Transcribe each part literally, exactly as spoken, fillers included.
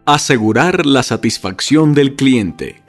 Asegurar la satisfacción del cliente.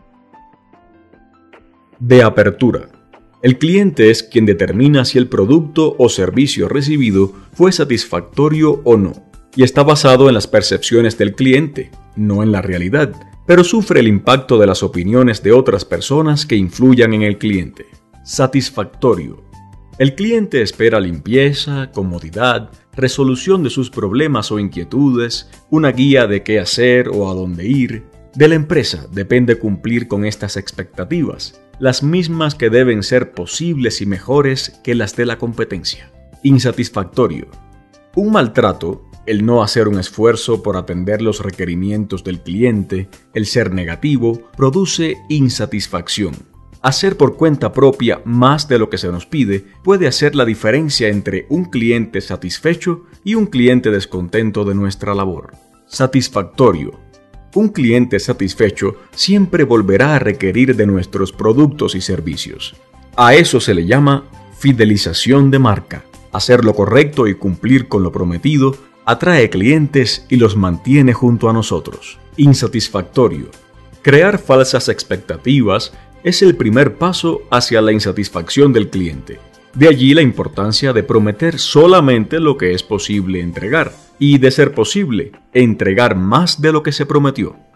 De apertura. El cliente es quien determina si el producto o servicio recibido fue satisfactorio o no, y está basado en las percepciones del cliente, no en la realidad, pero sufre el impacto de las opiniones de otras personas que influyan en el cliente. Satisfactorio. El cliente espera limpieza, comodidad, resolución de sus problemas o inquietudes, una guía de qué hacer o a dónde ir. De la empresa depende cumplir con estas expectativas, las mismas que deben ser posibles y mejores que las de la competencia. Insatisfactorio. Un maltrato, el no hacer un esfuerzo por atender los requerimientos del cliente, el ser negativo, produce insatisfacción. Hacer por cuenta propia más de lo que se nos pide puede hacer la diferencia entre un cliente satisfecho y un cliente descontento de nuestra labor. Satisfactorio. Un cliente satisfecho siempre volverá a requerir de nuestros productos y servicios. A eso se le llama fidelización de marca. Hacer lo correcto y cumplir con lo prometido atrae clientes y los mantiene junto a nosotros. Insatisfactorio. Crear falsas expectativas es el primer paso hacia la insatisfacción del cliente. De allí la importancia de prometer solamente lo que es posible entregar y, de ser posible, entregar más de lo que se prometió.